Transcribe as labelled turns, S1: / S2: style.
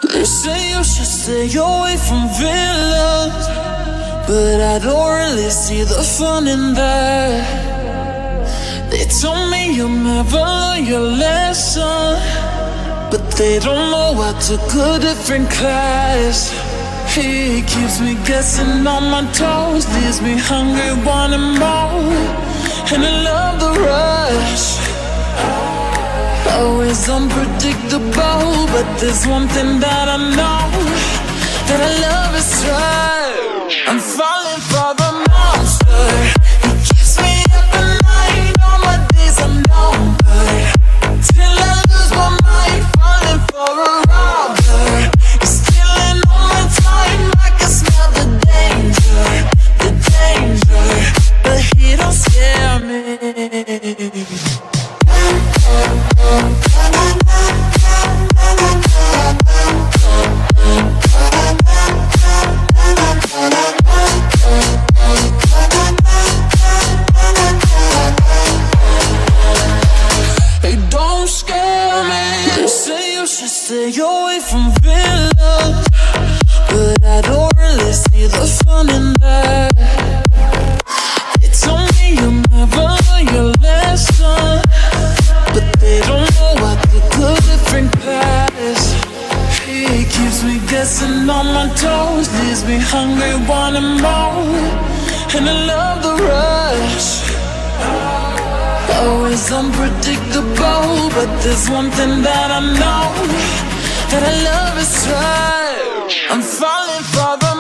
S1: They say you should stay away from villains, but I don't really see the fun in that. They told me you'll never learn your lesson, but they don't know I took a different class. He keeps me guessing on my toes, leaves me hungry, wanting more, and I love the rush. Always unpredictable, but there's one thing that I know, that I love is right. I'm falling for the monster. He keeps me up at night, all my days are numbered, till I lose my mind, falling for a robber. He's stealing all my time, I can smell the danger, but he don't scare me. Hey, don't scare me. They say you should stay away from villains, but I don't really see the fun in that. They told me you'll never learn your lesson, but they don't know I took a different class. He keeps me guessing on my toes, leaves me hungry, wanting more, and I love the rush. Always unpredictable, but there's one thing that I know, that I love is right. I'm falling for the